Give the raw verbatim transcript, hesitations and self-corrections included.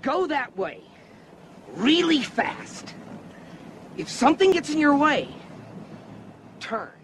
Go that way. Really fast. If something gets in your way, turn.